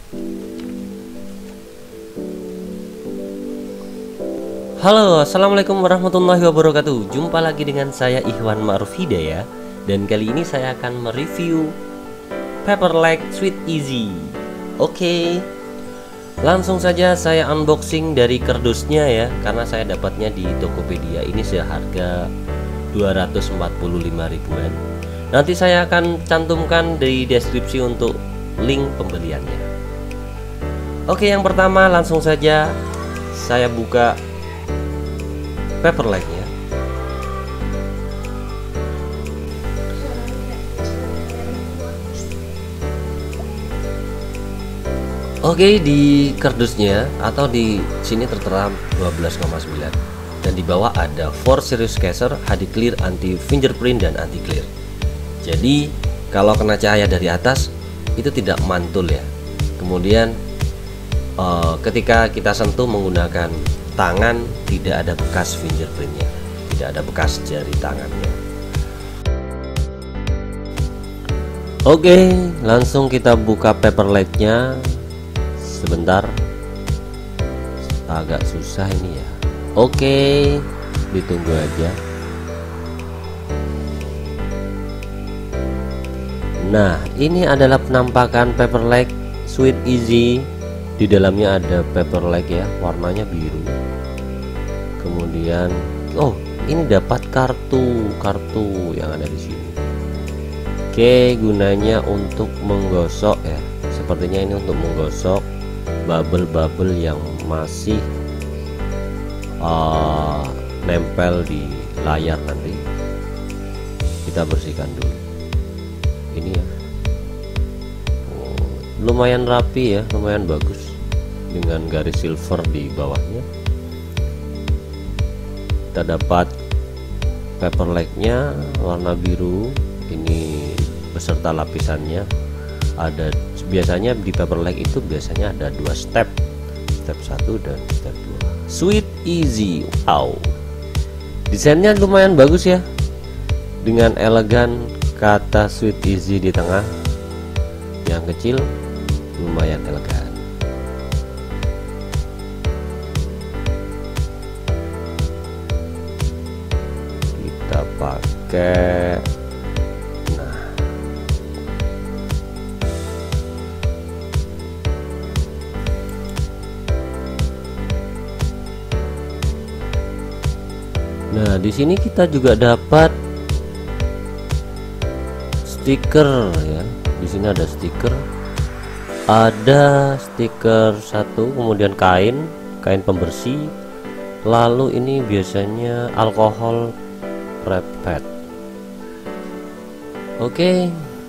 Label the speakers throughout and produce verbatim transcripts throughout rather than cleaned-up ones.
Speaker 1: Halo, assalamualaikum warahmatullahi wabarakatuh. Jumpa lagi dengan saya Ikhwan Ma'ruf Hidayah. Dan kali ini saya akan mereview Paperlike Sweet Easy. Oke, langsung saja saya unboxing dari kardusnya ya, karena saya dapatnya di Tokopedia. Ini seharga dua ratus empat puluh lima ribuan. Nanti saya akan cantumkan di deskripsi untuk link pembeliannya. Oke, yang pertama langsung saja saya buka Paperlike-nya. Oke, di kardusnya atau di sini tertera dua belas koma sembilan dan di bawah ada four series caser, H D clear, anti fingerprint dan anti clear. Jadi kalau kena cahaya dari atas itu tidak mantul ya. Kemudian eh, ketika kita sentuh menggunakan tangan tidak ada bekas fingerprintnya, tidak ada bekas jari tangannya. Oke, langsung kita buka Paperlike-nya. Sebentar, agak susah ini ya. Oke, ditunggu aja. Nah, ini adalah penampakan Paperlike Sweet Easy. Di dalamnya ada Paperlike ya, warnanya biru. Kemudian, oh, ini dapat kartu, kartu yang ada di sini. Oke, gunanya untuk menggosok ya. Sepertinya ini untuk menggosok bubble-bubble yang masih uh, nempel di layar nanti. Kita bersihkan dulu. Ini ya. Oh, lumayan rapi ya, lumayan bagus dengan garis silver di bawahnya. Kita dapat Paperlike-nya warna biru, ini beserta lapisannya. Ada biasanya di Paperlike itu biasanya ada dua step, step satu dan step dua. Sweet Easy, wow, desainnya lumayan bagus ya, dengan elegan kata Sweet Easy di tengah, yang kecil lumayan elegan. Kita pakai, nah, nah di sini kita juga dapat stiker ya. Di sini ada stiker, ada stiker satu, kemudian kain, kain pembersih. Lalu ini biasanya alkohol prepad. Oke,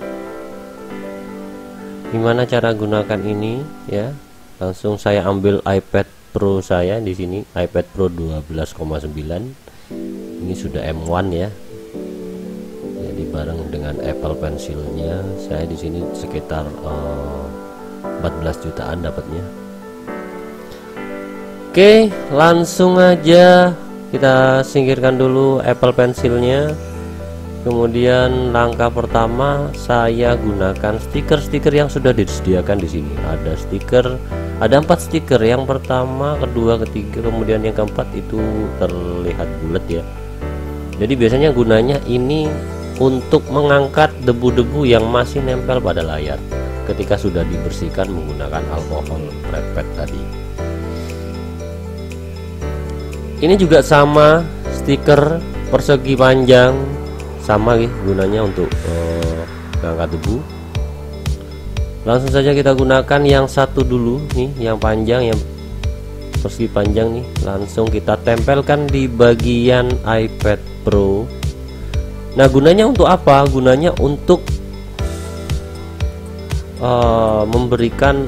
Speaker 1: gimana cara gunakan ini ya? Langsung saya ambil iPad Pro saya di sini, iPad Pro dua belas koma sembilan. Ini sudah M satu ya. Jadi bareng dengan Apple Pencil-nya, saya di sini sekitar uh, empat belas jutaan dapatnya. Oke, langsung aja kita singkirkan dulu Apple Pencil-nya. Kemudian langkah pertama saya gunakan stiker-stiker yang sudah disediakan di sini. Ada stiker, ada empat stiker. Yang pertama, kedua, ketiga, kemudian yang keempat itu terlihat bulat ya. Jadi biasanya gunanya ini untuk mengangkat debu-debu yang masih nempel pada layar ketika sudah dibersihkan menggunakan alkohol prepad tadi. Ini juga sama, stiker persegi panjang, sama ya, gunanya untuk uh, mengangkat debu. Langsung saja kita gunakan yang satu dulu nih, yang panjang, yang persegi panjang nih. Langsung kita tempelkan di bagian iPad Pro. Nah, gunanya untuk apa? Gunanya untuk uh, memberikan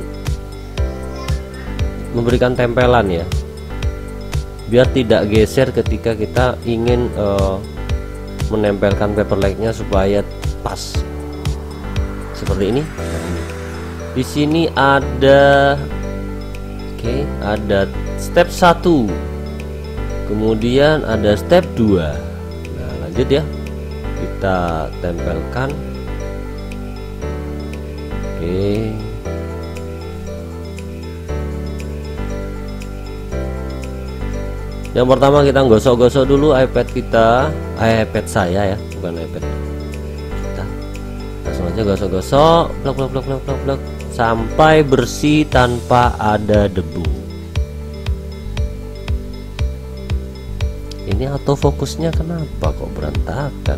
Speaker 1: memberikan tempelan ya, biar tidak geser ketika kita ingin uh, menempelkan Paperlike-nya supaya pas seperti ini. Nah, ini di sini ada, oke, okay, ada step satu, kemudian ada step dua. Nah, lanjut ya, kita tempelkan. Oke, Yang pertama kita gosok-gosok dulu iPad kita, iPad saya ya, bukan iPad kita. Langsung aja gosok-gosok, blok blok blok blok blok blok sampai bersih tanpa ada debu. Ini autofokusnya kenapa kok berantakan?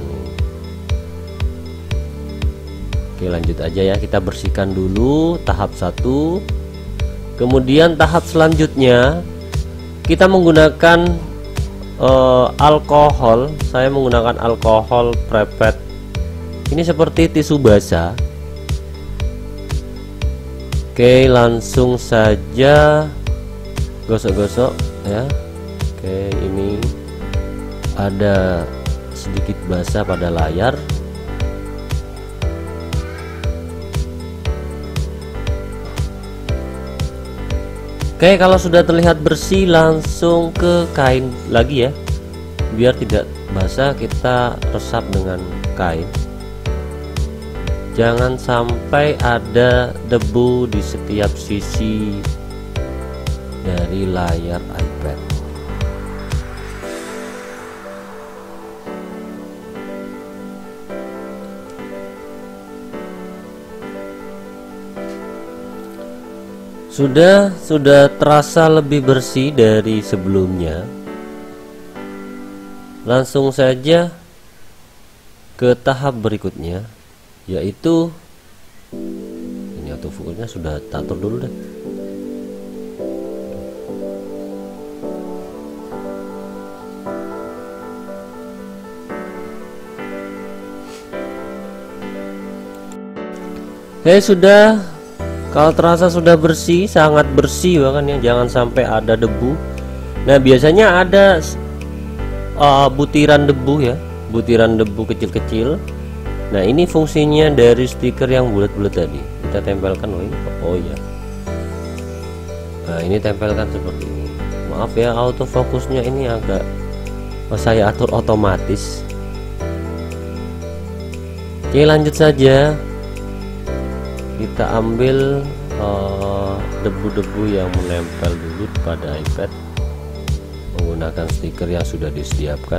Speaker 1: Oke, lanjut aja ya, kita bersihkan dulu tahap satu. Kemudian tahap selanjutnya kita menggunakan uh, alkohol. Saya menggunakan alkohol prepet. Ini seperti tisu basah. Oke, langsung saja gosok-gosok ya. Oke, ini ada sedikit basah pada layar. Oke, kalau sudah terlihat bersih langsung ke kain lagi ya. Biar tidak basah kita resap dengan kain. Jangan sampai ada debu di setiap sisi dari layar iPad. Sudah sudah terasa lebih bersih dari sebelumnya. Langsung saja ke tahap berikutnya, yaitu ini autofokusnya sudah tatur dulu deh. Oke, sudah. Kalau terasa sudah bersih, sangat bersih bahkan ya, jangan sampai ada debu. Nah, biasanya ada uh, butiran debu ya, butiran debu kecil-kecil. Nah, ini fungsinya dari stiker yang bulat-bulat tadi. Kita tempelkan, oh ini, oh ya. Nah, ini tempelkan seperti ini. Maaf ya, autofokusnya ini agak oh, saya atur otomatis. Oke, lanjut saja. Kita ambil debu-debu uh, yang menempel dulu pada iPad menggunakan stiker yang sudah disiapkan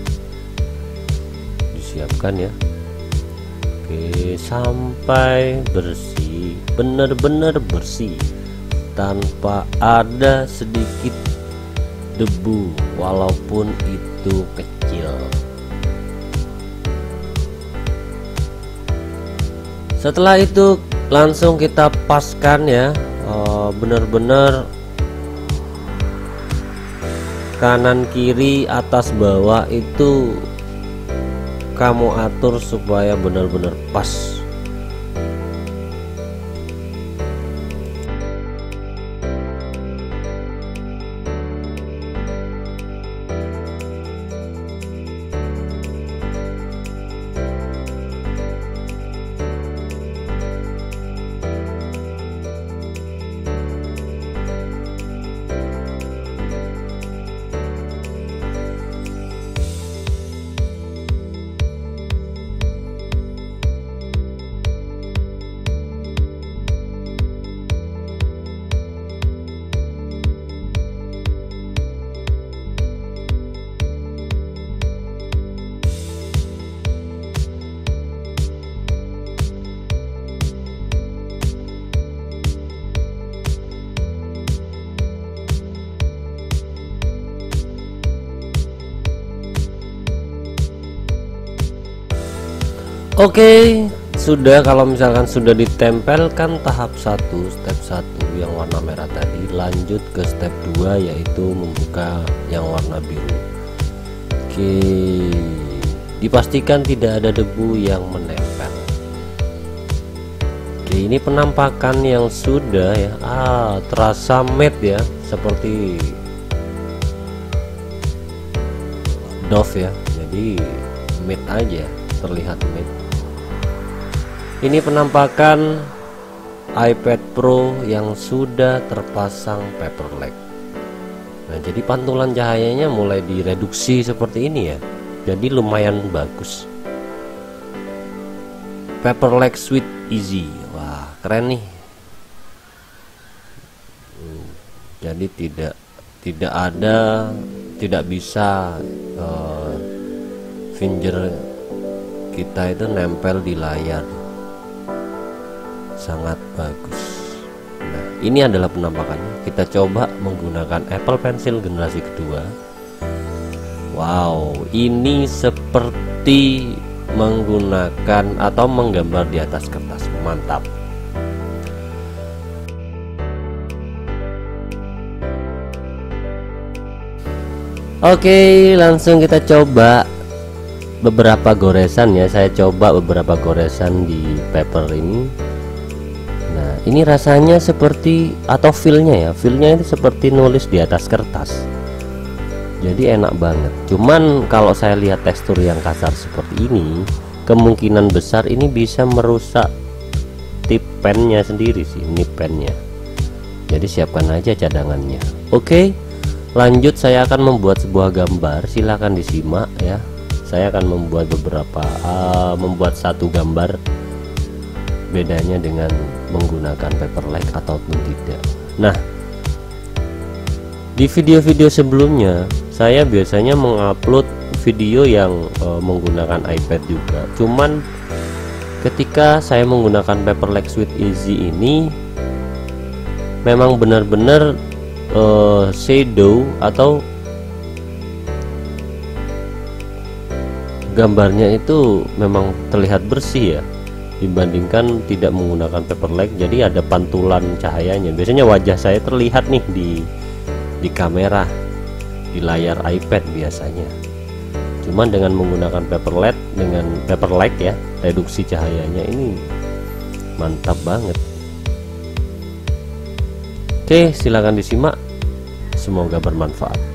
Speaker 1: disiapkan ya. Oke, sampai bersih, benar-benar bersih tanpa ada sedikit debu walaupun itu kecil. Setelah itu langsung kita paskan ya, benar-benar kanan kiri atas bawah itu kamu atur supaya benar-benar pas. Oke, sudah. Kalau misalkan sudah ditempelkan tahap satu, step satu yang warna merah tadi, lanjut ke step dua yaitu membuka yang warna biru. Oke, dipastikan tidak ada debu yang menempel. Oke, ini penampakan yang sudah ya, ah terasa matte ya, seperti doff ya, jadi matte aja, terlihat matte. Ini penampakan iPad Pro yang sudah terpasang Paperlike. Nah, jadi pantulan cahayanya mulai direduksi seperti ini ya. Jadi lumayan bagus. Paperlike Sweet Easy. Wah, keren nih. Hmm, jadi tidak tidak ada tidak bisa uh, finger kita itu nempel di layar. Sangat bagus. Nah, ini adalah penampakannya. Kita coba menggunakan Apple Pencil generasi kedua. Wow, ini seperti menggunakan atau menggambar di atas kertas. Mantap. Oke, langsung kita coba beberapa goresan ya. Saya coba beberapa goresan di paper ini. Nah, ini rasanya seperti, atau feelnya ya, feelnya itu seperti nulis di atas kertas. Jadi enak banget. Cuman kalau saya lihat tekstur yang kasar seperti ini, kemungkinan besar ini bisa merusak tip pennya sendiri sih, nib pennya. Jadi siapkan aja cadangannya. Oke, lanjut saya akan membuat sebuah gambar. Silahkan disimak ya. Saya akan membuat beberapa uh, membuat satu gambar. Bedanya dengan menggunakan paperlike ataupun tidak. Nah, di video-video sebelumnya saya biasanya mengupload video yang uh, menggunakan iPad juga. Cuman ketika saya menggunakan paperlike Sweet Easy ini memang benar-benar uh, shadow atau gambarnya itu memang terlihat bersih ya, dibandingkan tidak menggunakan paperlike. Jadi ada pantulan cahayanya. Biasanya wajah saya terlihat nih di di kamera, di layar iPad biasanya. Cuman dengan menggunakan paperlike, dengan paperlike ya, reduksi cahayanya ini mantap banget. Oke, silakan disimak. Semoga bermanfaat.